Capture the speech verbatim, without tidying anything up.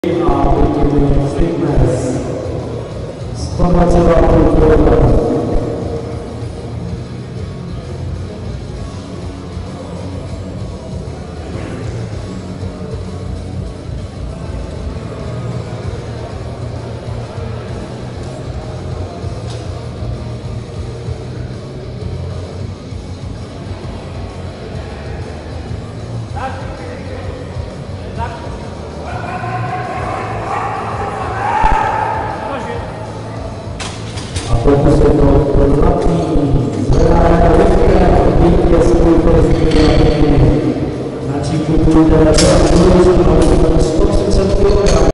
a Ultimate Fitness sto dvacet dva kg. A pokud se to pozlatí, zvedáme lehké vítězství prezidentky na čípu půjde sto třicet kilogramů.